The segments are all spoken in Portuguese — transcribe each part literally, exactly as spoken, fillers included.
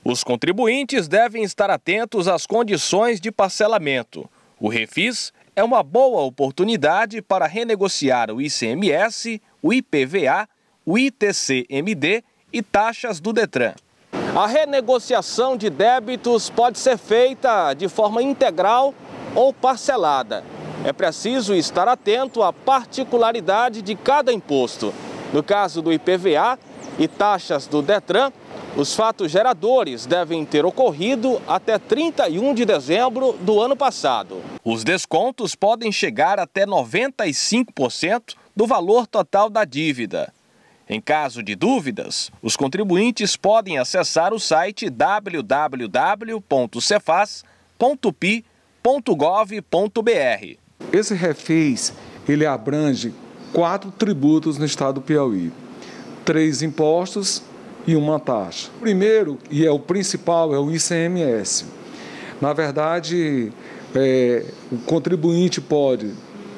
Os contribuintes devem estar atentos às condições de parcelamento. O refis é uma boa oportunidade para renegociar o I C M S, o I P V A, o I T C M D e taxas do Detran. A renegociação de débitos pode ser feita de forma integral ou parcelada. É preciso estar atento à particularidade de cada imposto. No caso do I P V A e taxas do Detran, os fatos geradores devem ter ocorrido até trinta e um de dezembro do ano passado. Os descontos podem chegar até noventa e cinco por cento do valor total da dívida. Em caso de dúvidas, os contribuintes podem acessar o site w w w ponto cefaz ponto pi ponto gov ponto br. Esse refis, ele abrange quatro tributos no estado do Piauí, três impostos e uma taxa. O primeiro, e é o principal, é o I C M S. Na verdade, é, o contribuinte pode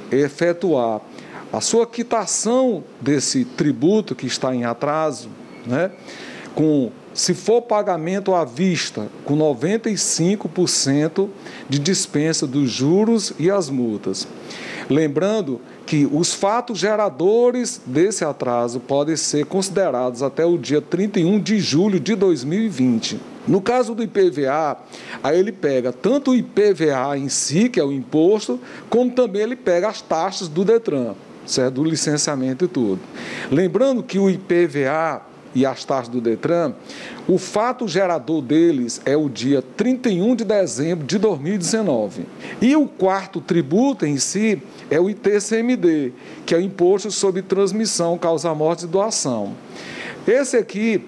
efetuar a sua quitação desse tributo que está em atraso, né, com, se for pagamento à vista, com noventa e cinco por cento de dispensa dos juros e as multas. Lembrando que os fatos geradores desse atraso podem ser considerados até o dia trinta e um de julho de dois mil e vinte. No caso do I P V A, aí ele pega tanto o I P V A em si, que é o imposto, como também ele pega as taxas do Detran, certo? Do licenciamento e tudo. Lembrando que o I P V A e as taxas do Detran, o fato gerador deles é o dia trinta e um de dezembro de dois mil e dezenove. E o quarto tributo em si é o I T C M D, que é o Imposto sobre Transmissão, Causa-Morte e Doação. Esse aqui,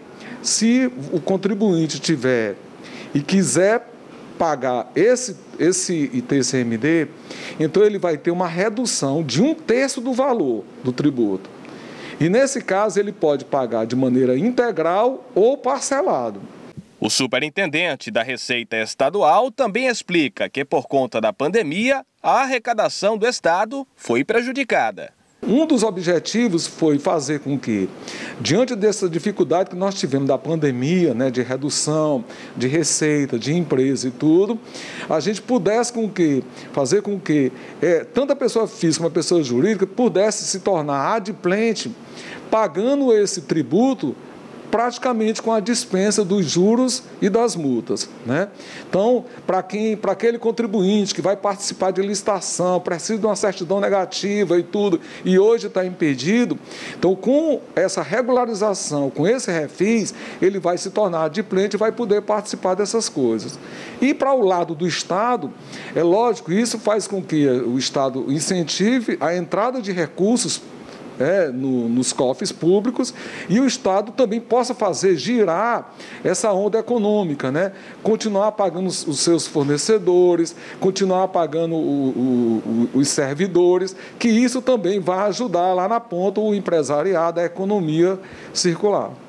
se o contribuinte tiver e quiser pagar esse, esse I T C M D, então ele vai ter uma redução de um terço do valor do tributo. E nesse caso ele pode pagar de maneira integral ou parcelado. O superintendente da Receita Estadual também explica que, por conta da pandemia, a arrecadação do Estado foi prejudicada. Um dos objetivos foi fazer com que, diante dessa dificuldade que nós tivemos da pandemia, né, de redução de receita, de empresa e tudo, a gente pudesse com que, fazer com que é, tanto a pessoa física como a pessoa jurídica pudesse se tornar adimplente, pagando esse tributo praticamente com a dispensa dos juros e das multas, né? Então, para quem, para aquele contribuinte que vai participar de licitação, precisa de uma certidão negativa e tudo, e hoje está impedido, então com essa regularização, com esse refis, ele vai se tornar adimplente e vai poder participar dessas coisas. E para o lado do Estado, é lógico, isso faz com que o Estado incentive a entrada de recursos É, no, nos cofres públicos, e o Estado também possa fazer girar essa onda econômica, né? Continuar pagando os, os seus fornecedores, continuar pagando o, o, o, os servidores, que isso também vai ajudar lá na ponta o empresariado, a economia circular.